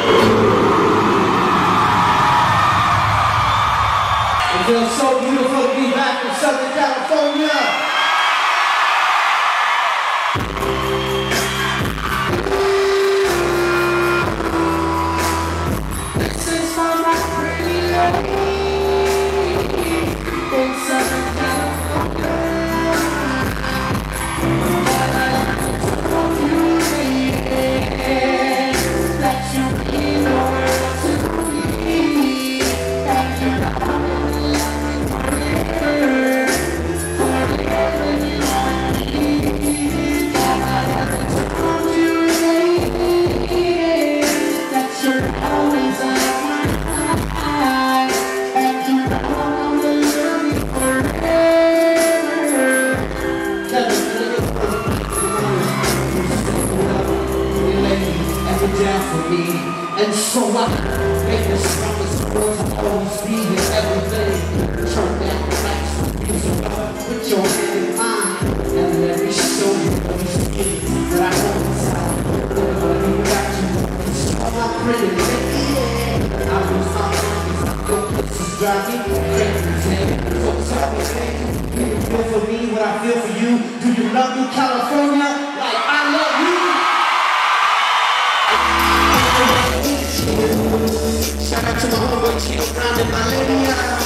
It feels so beautiful to be back in Southern California. This is for my pretty lady in Southern California. That you mean the world to me. That you're not for me, and so I make this promise to always be here, everything. Turn down the lights, music up, put your hand in mine, and let me show you these things that I hold inside. Look what you got you, it's all my pretty lady. I lose my mind, your kisses drive me crazy. So tell me, do you feel for me what I feel for you? Do you love me, California, like I love you? Shout out to my homeboy Chico Brown and my lady.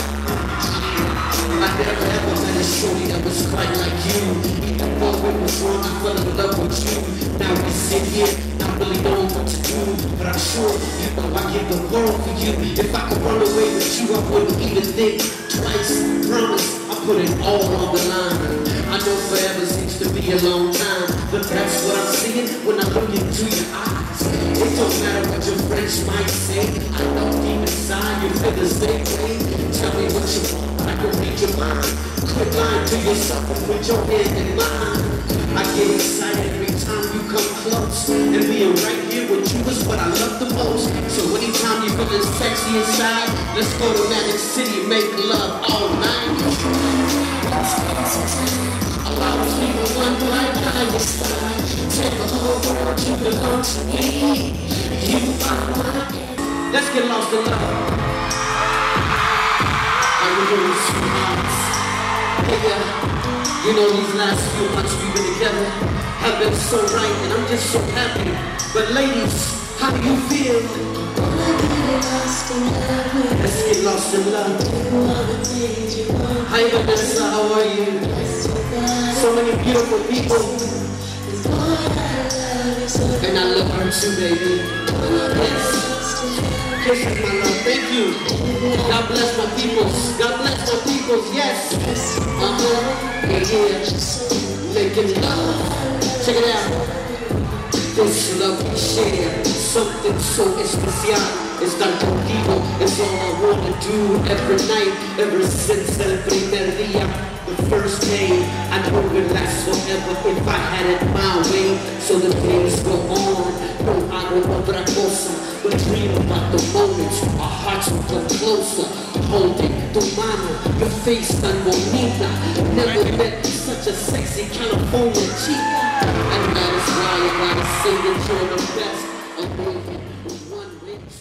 I never ever met a shorty that was quite like you. Even though it was wrong, I fell in love with you. Now we sit here, not really knowing what to do, but I'm sure you know I give the world for you. If I could run away with you, I wouldn't even think twice. Promise, I put it all on the line. I know forever seems to be a long time, but that's what I'm seeing when I look into your eyes. It don't matter what your friends might say, I know deep inside you feel the same way. Tell me what you want, I can read your mind. Quit lying to yourself and put your hand in mine. I get excited every time you come close, and being right here with you is what I love the most. So anytime you're feeling sexy inside, let's go to Magic City and make love all night. A lot of people wonder why I was fine. Take the whole world, you belong to me. You are mine. Let's get lost in love. I'm doing sweethearts. Hey, you know these last few months we've been together have been so right, and I'm just so happy. But ladies, how do you feel? Let's get lost in love. Hi Vanessa, how are you? So many beautiful people. And I love her too, baby. Yes. Kisses, my love. Thank you. God bless my peoples. God bless my peoples. Yes. Yeah. Making love. Check it out. This love we share, something so especial. It's tan contigo, it's all I wanna do every night, ever since el primer día. The first day, I know it lasts forever if I had it my way. So the days go on, no hago otra cosa but dream about the moments our hearts will come closer. Holding tu mano, your face tan bonita. Never met such a sexy California chica. And that is why I gotta say that you're the best. Amazing, one mix.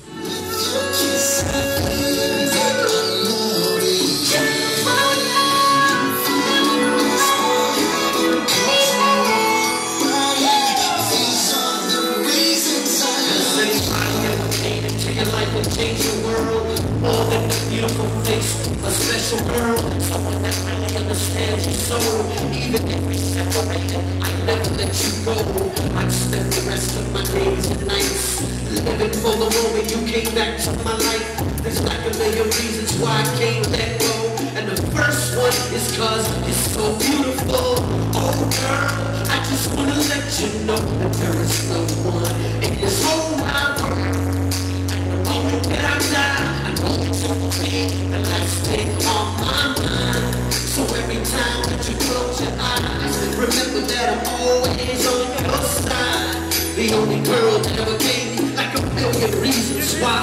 Change your world, more than a beautiful face, a special girl, someone that really understands your soul. Even if we separated, I never let you go. I'd spend the rest of my days and nights living for the moment you came back to my life. There's like a million reasons why I can't let go, and the first one is cause you're so beautiful. Oh girl, I just wanna let you know that there is no one in this whole wide world. That I'm down, I'm going to be the last thing on my mind. So every time that you close your eyes, remember that I'm always on your side. The only girl that ever gave me like a million reasons why.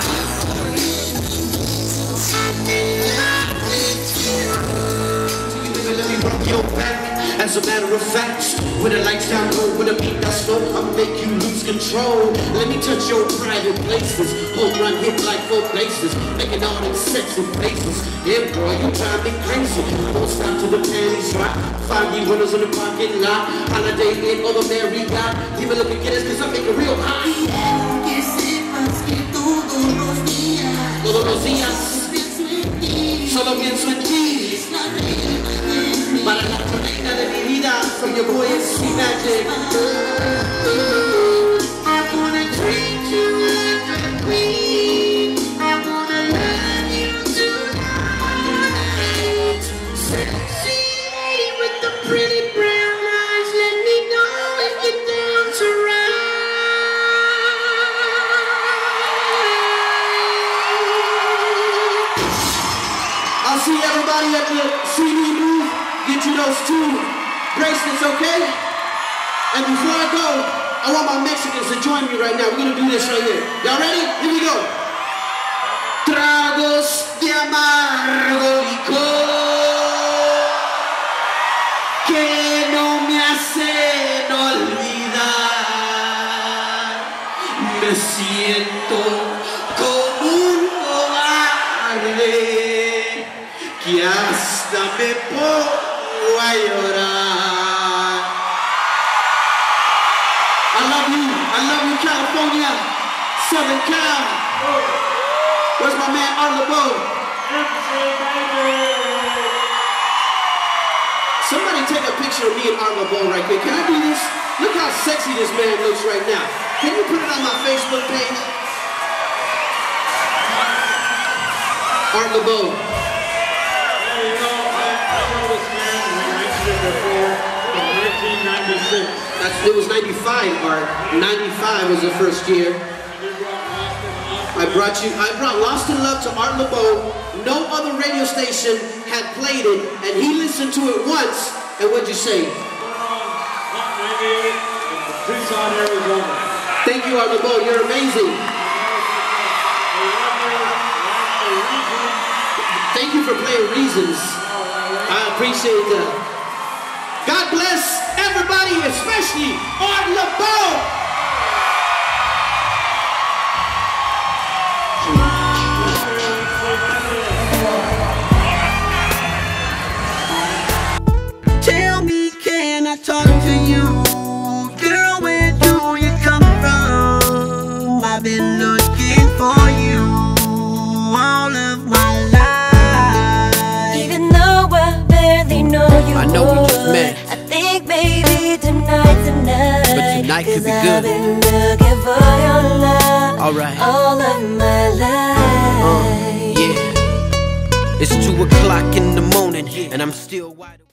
So you even let me rub your back As a matter of fact, when the lights down low, when the beat does slow, I'll make you lose control. Let me touch your private places. Home run hit like 4 bases, making all them sexy faces. Yeah, boy, you drive me crazy. Won't stop till the panties drop. 5D winners in the parking lot. Holiday Inn or the Marriott. Give me a look at this, cause I make it real hot. Que sepas que todos los días solo pienso en ti. Para la reina de mi vida, soy yo voy a see magic. I wanna treat you like a queen. I wanna love you tonight. Sexy lady with the pretty brown eyes, let me know if you're down to ride. I'll see everybody at the CD booth. Get you those 2 bracelets, okay? And before I go, I want my Mexicans to join me right now. We're gonna do this right here. Y'all ready? Here we go. Tragos de amargo licor que no me hacen olvidar. Me siento como un cobarde que hasta me pongo a llorar. I love you, California, Southern Cal. Where's my man, Laboe? Somebody take a picture of me and Laboe right there. Can I do this? Look how sexy this man looks right now. Can you put it on my Facebook page? Laboe. It was 95, Art. 95 was the first year. I brought Lost in Love to Art Laboe. No other radio station had played it, and he listened to it once, and what'd you say? Thank you, Art Laboe. You're amazing. Thank you for playing Reasons. I appreciate that. God bless everybody, especially Art Laboe. Tell me, can I talk to you? Girl, where do you come from? I've been looking for you all of my life. Even though I barely know you, I know we just met. I think maybe tonight's the night. But tonight could be good. I've been looking for your love Alright. all of my life. Yeah. It's 2 o'clock in the morning, and I'm still wide awake.